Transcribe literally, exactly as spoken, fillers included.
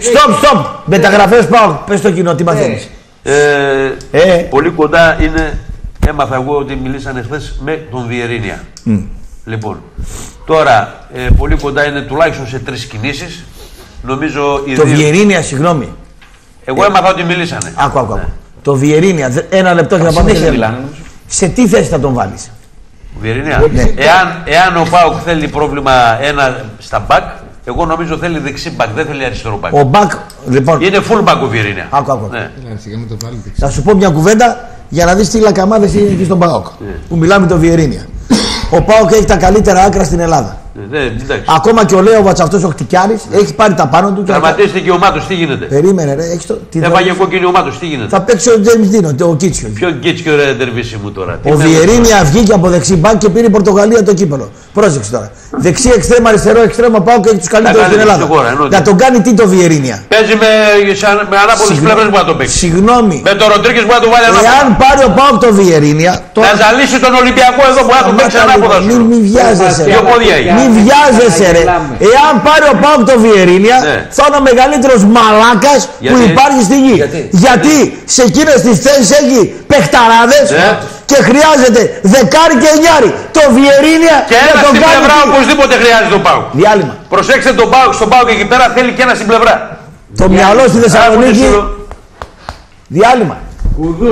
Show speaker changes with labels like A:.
A: Στοπ, στοπ. Μεταγραφές πάω. Πες στο κοινό, τι μαθαίνεις.
B: Ε,
A: ε.
B: Πολύ κοντά είναι, έμαθα εγώ ότι μιλήσανε χθες με τον Βιερίνια. Mm. Λοιπόν, τώρα ε, πολύ κοντά είναι τουλάχιστον σε τρεις κινήσεις. Νομίζω οι
A: το
B: δύο...
A: Βιερίνια, συγγνώμη.
B: Εγώ ε. έμαθα ότι μιλήσανε.
A: Άκου, άκου. Ναι. Το Βιερίνια, ένα λεπτό για να πάμε. Σε τι θέση θα τον βάλεις?
B: Ο Βιερίνια. Ναι. Εάν, εάν ο ΠΑΟΚ θέλει πρόβλημα ένα στα μπακ, εγώ νομίζω θέλει δεξί μπακ, δεν θέλει αριστερό μπακ.
A: Ο μπακ, λοιπόν.
B: Είναι full μπακ ο Βιερίνια.
A: Άκου, άκου.
B: Ναι.
A: Θα σου πω μια κουβέντα για να δεις τι λακαμάδες είναι εκεί στον ΠΑΟΚ. Ναι. Που μιλάμε το Βιερίνια. Ο ΠΑΟΚ έχει τα καλύτερα άκρα στην Ελλάδα.
B: Ναι,
A: ακόμα και ο Λέοβατς αυτός ο Χτικιάρης έχει πάρει τα πάνω του.
B: Τραυματίστηκε και ο Μάτος, τι γίνεται.
A: Περίμενε, ρε. Έχεις το...
B: Έβαγε κόκκινη ο Μάτος, τι γίνεται.
A: Θα παίξει ο Τζέιμς Δίνο, ο Κίτσιο.
B: Ποιο Κίτσιο, ρε, τερβίση μου τώρα.
A: Ο Βιερίνια βγήκε από δεξί μπακ και πήρε η Πορτογαλία το κύπελο. Πρόσεξε τώρα. Δεξί εξτρέμα, αριστερό εξτρέμα, πάω και έχει τους καλύτερους στην Ελλάδα. Να τον κάνει τι το Βιερίνια.
B: Παίζει με, με ανάποδες πλευρές που να το παίξει.
A: Συγγνώμη.
B: Με τον Ροντρίγκες που να το βάλει ανάποδα.
A: Εάν πάρει ο ΠΑΟΚ το Βιερίνια.
B: Να ζαλίσει τον Ολυμπιακό εδώ που να το παίξει ανάποδα.
A: Μην βιάζεσαι. Μην βιάζεσαι, ρε. Εάν πάρει ο ΠΑΟΚ το Βιερίνια, θα είναι ο μεγαλύτερος μαλάκας που υπάρχει στη γη. Γιατί σε εκείνες τις θέσεις έχει παιχταράδες. Και χρειάζεται δεκάρι και εννιάρι. Το Βιερίνια
B: και ένα στην πλευρά οπωσδήποτε χρειάζεται τον ΠΑΟΚ.
A: Διάλειμμα.
B: Προσέξτε τον ΠΑΟΚ, στον ΠΑΟΚ εκεί πέρα θέλει και ένα στην πλευρά.
A: Το μυαλό στη Θεσσαλονίκη. Διάλειμμα.